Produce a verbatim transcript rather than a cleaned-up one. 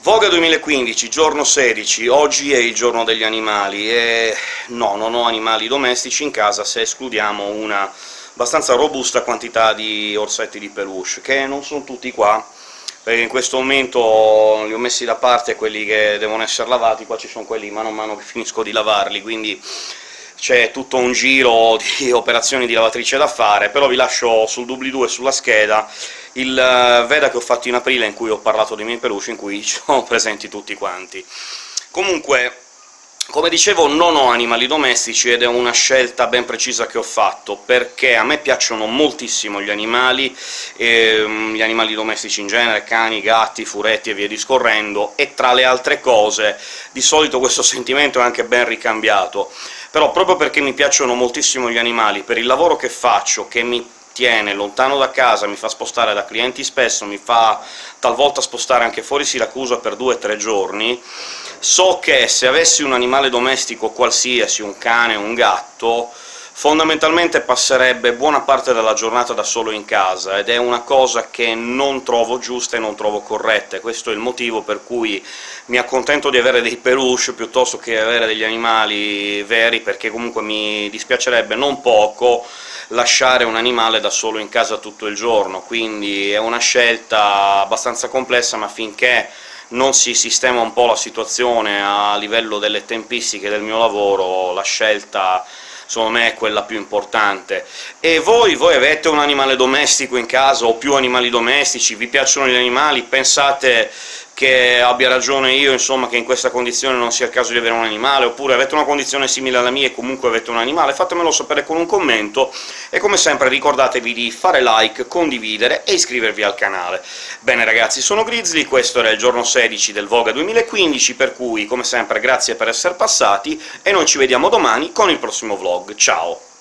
Voga duemilaquindici, giorno sedici, oggi è il giorno degli animali, e no, non ho animali domestici in casa se escludiamo una abbastanza robusta quantità di orsetti di peluche, che non sono tutti qua, perché in questo momento li ho messi da parte quelli che devono essere lavati. Qua ci sono quelli mano a mano che finisco di lavarli, quindi c'è tutto un giro di operazioni di lavatrice da fare, però vi lascio sul doobly-doo e sulla scheda il Veda che ho fatto in aprile, in cui ho parlato dei miei peluche, in cui ci sono presenti tutti quanti. Comunque, come dicevo, non ho animali domestici, ed è una scelta ben precisa che ho fatto, perché a me piacciono moltissimo gli animali, e, gli animali domestici in genere, cani, gatti, furetti e via discorrendo, e tra le altre cose di solito questo sentimento è anche ben ricambiato. Però proprio perché mi piacciono moltissimo gli animali, per il lavoro che faccio, che mi tiene lontano da casa, mi fa spostare da clienti spesso, mi fa talvolta spostare anche fuori Siracusa per due o tre giorni, so che se avessi un animale domestico qualsiasi, un cane o un gatto, fondamentalmente passerebbe buona parte della giornata da solo in casa, ed è una cosa che non trovo giusta e non trovo corretta. Questo è il motivo per cui mi accontento di avere dei peluche piuttosto che avere degli animali veri, perché comunque mi dispiacerebbe non poco lasciare un animale da solo in casa tutto il giorno. Quindi è una scelta abbastanza complessa, ma finché non si sistema un po' la situazione a livello delle tempistiche del mio lavoro, la scelta secondo me è quella più importante. E voi? Voi avete un animale domestico in casa, o più animali domestici? Vi piacciono gli animali? Pensate che abbia ragione io, insomma, che in questa condizione non sia il caso di avere un animale, oppure avete una condizione simile alla mia e comunque avete un animale? Fatemelo sapere con un commento, e come sempre ricordatevi di fare like, condividere e iscrivervi al canale. Bene ragazzi, sono Grizzly, questo era il giorno sedici del Voga duemilaquindici, per cui, come sempre, grazie per essere passati, e noi ci vediamo domani con il prossimo vlog. Ciao!